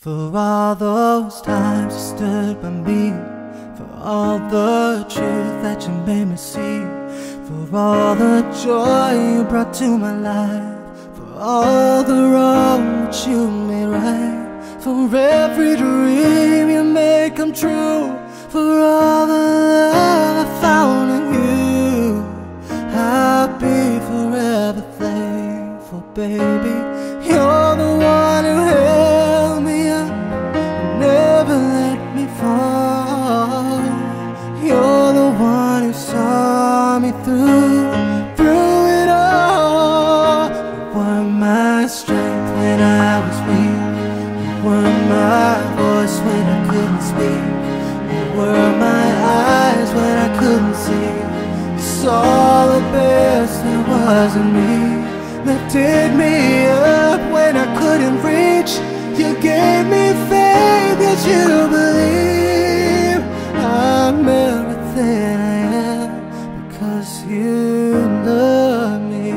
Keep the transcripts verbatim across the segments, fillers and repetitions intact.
For all those times you stood by me, for all the truth that you made me see, for all the joy you brought to my life, for all the wrong that you made right, for every dream you made come true, for all the love I found in you. I'll be forever thankful, baby. You're the one who held me up, never let me fall. You're the one who saw me through, through it all. You were my strength when I was weak. You were my voice when I couldn't speak. You were my eyes when I couldn't see. You saw the best there was in me, lifted me up when I couldn't reach. You gave me faith that you believe. I'm everything I am because you love me.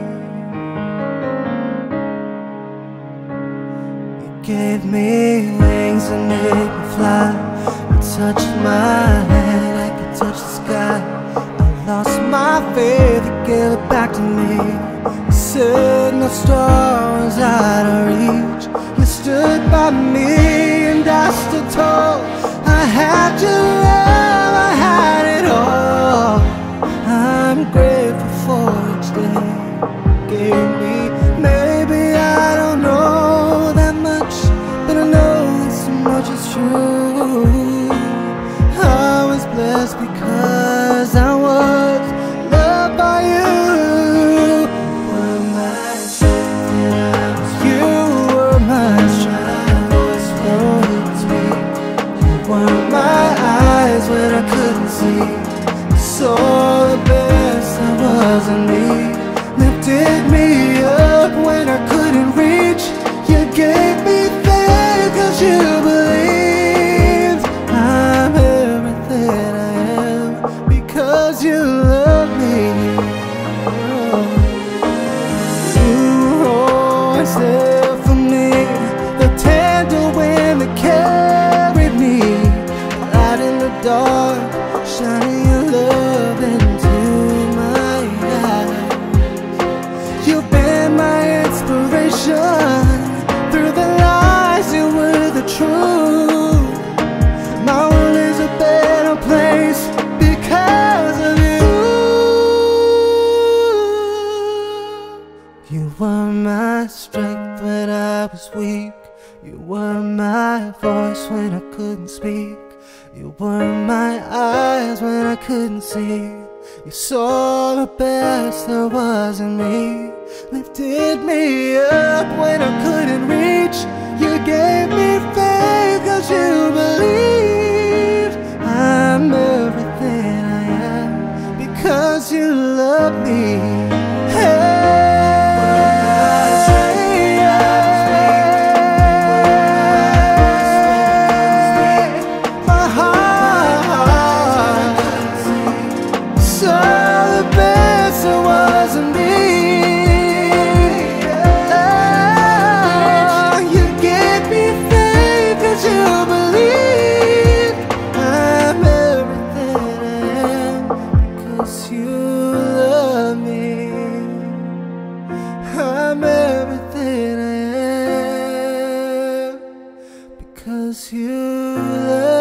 You gave me wings and made me fly. You touched my hand, I could touch the sky. I lost my faith, you gave it back to me. You said no star was out of reach. You stood by me and I stood tall. I had your love, I had it all. I'm grateful for each day you gave me. Maybe I don't know that much, but I know that so much is true. I was blessed because I was loved by you. When I couldn't see, you saw the best that was in me, lifted me up when I couldn't reach. You gave me faith cause you believed. I'm everything I am because you love me. You were always there for me, the tender wind that carried me out in the dark, shining your love into my eyes. You've been my inspiration, through the lies you were the truth. My world is a better place because of you. You were my strength when I was weak. You were my voice when I couldn't speak. You were my eyes when I couldn't see. You saw the best there was in me, lifted me up when I couldn't reach. You gave me faith cause you believed. I'm everything I am because you love me. Hey. I'm everything I am because you love me.